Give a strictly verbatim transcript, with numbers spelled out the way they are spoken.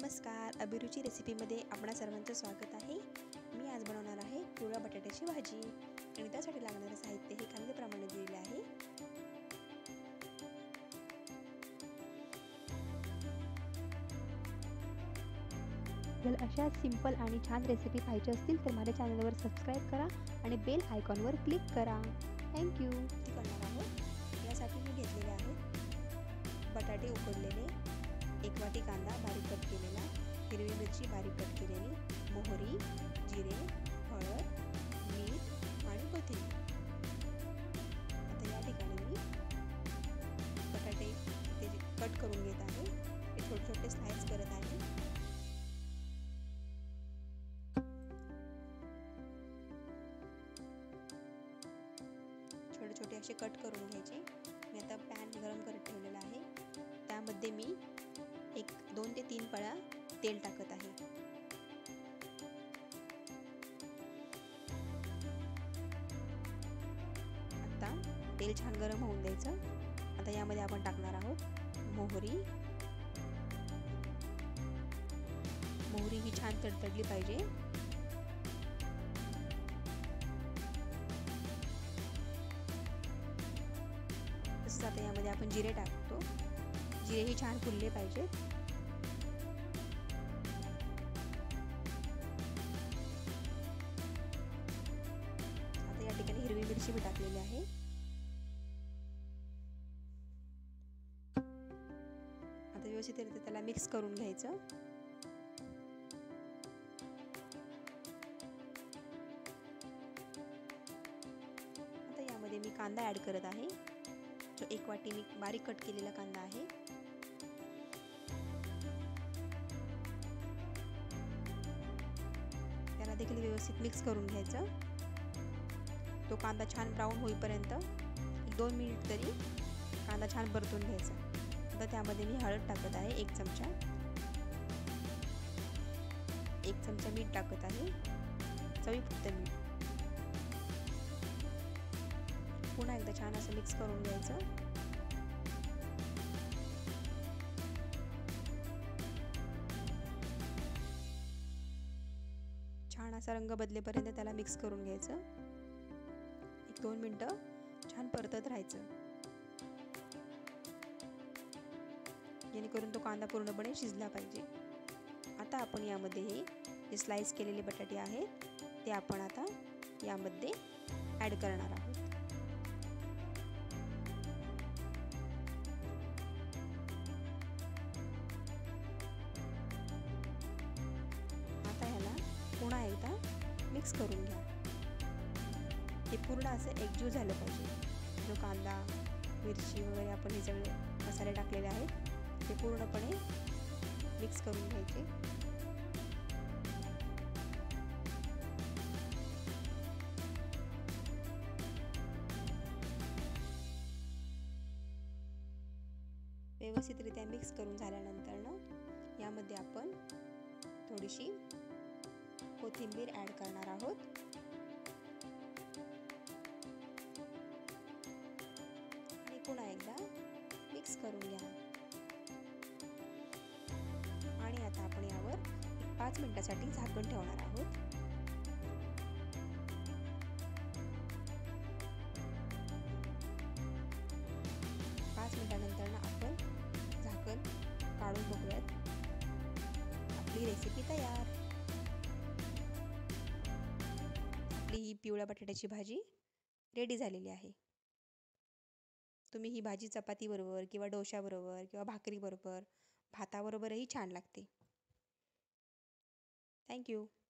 नमस्कार, अभिरुची रेसिपीमध्ये आपणा सर्वांचं स्वागत आहे। मी आज बनवणार आहे पिवळ्या बटाट्याची भाजी आणि त्यासाठी लागणारे साहित्य हे खालीलप्रमाणे दिलेले आहे। जर अशा सिंपल आणि छान रेसिपी पाहिजे असतील तर माझ्या चॅनलवर सबस्क्राइब करा आणि बेल आयकॉनवर क्लिक करा। Thank you. करणार आहोत यासाठी मी घेतलेले आहेत बटाटे उकडलेले, एक वाटी कांदा बारीक कट केलेला, हिरवी मिरची बारीक कट केलेली, मोहरी, जिरे, हळद, मीठ आणि कोथिंबीर। आता या ठिकाणी मी बटाटे ते कट करून घेत आहे। ते छोटे छोटे स्लाइस करत आहे। छोटे छोटे असे कट करून घ्यायचे। मी आता पॅन गरम करत ठेवलेला आहे। त्यामध्ये मी एक दोन ते तीन पळ्या तेल टाकत आहे। आता तेल छान गरम होऊन द्यायचं। आता यामध्ये आपण टाकणार आहोत मोहरी। मोहरी ही छान तडतडली पाहिजे। तसंच आता यामध्ये आपण जिरे टाकतो। जिरे ही छान फुलले पाहिजेत। आता या ठिकाणी हिरवी मिरची भी टाकलेली आहे। आता व्यवस्थित त्याला मिक्स करून घ्यायचं। आता यामध्ये मी कांदा ऍड करत आहे। जो एक वाटी मी बारीक कट केलेला कांदा आहे। त्याला देखील व्यवस्थित मिक्स करून घ्यायचं। तो कांदा छान ब्राऊन होईपर्यंत एक दोन मिनिट तरी कांदा छान परतून घ्यायचा। आता त्यामध्ये मी हळद टाकत आहे एक चमचा, एक चमचा मीठ टाकत आहे, चवीपुरतं मीठ। पुन्हा एकदा छान असं मिक्स करून घ्यायचं। छान असा रंग बदलेपर्यंत त्याला मिक्स करून घ्यायचं। एक दोन मिनिटं छान परतत राहायचं, जेणेकरून तो कांदा पूर्णपणे शिजला पाहिजे। आता आपण यामध्ये हे जे स्लाइस केलेले बटाटे आहेत ते आपण आता यामध्ये ॲड करणार आहोत। आता ह्याला पुन्हा एकदा मिक्स करून घ्या। हे पूर्ण असं एकजीव झालं पाहिजे। जो कांदा, मिरची वगैरे आपण हे सगळे मसाले टाकलेले आहेत ते पूर्णपणे मिक्स करून घ्यायचे। व्यवस्थितरित्या मिक्स करून झाल्यानंतर ना यामध्ये आपण थोडीशी कोथिंबीर ॲड करणार आहोत। आणि पुन्हा एकदा मिक्स करून घ्या। आणि आता आपण यावर पाच मिनिटांसाठी झाकण ठेवणार आहोत। पाच मिनिटांनंतर ना आपण झाकण काढून बघूयात। आपली रेसिपी तयार। आपली ही पिवळ्या बटाट्याची भाजी रेडी झालेली आहे। तुम्ही ही भाजी चपाती बरोबर किंवा डोशा बरोबर किंवा भाकरी बरोबर, भाताबरोबरही छान लागते। Thank you.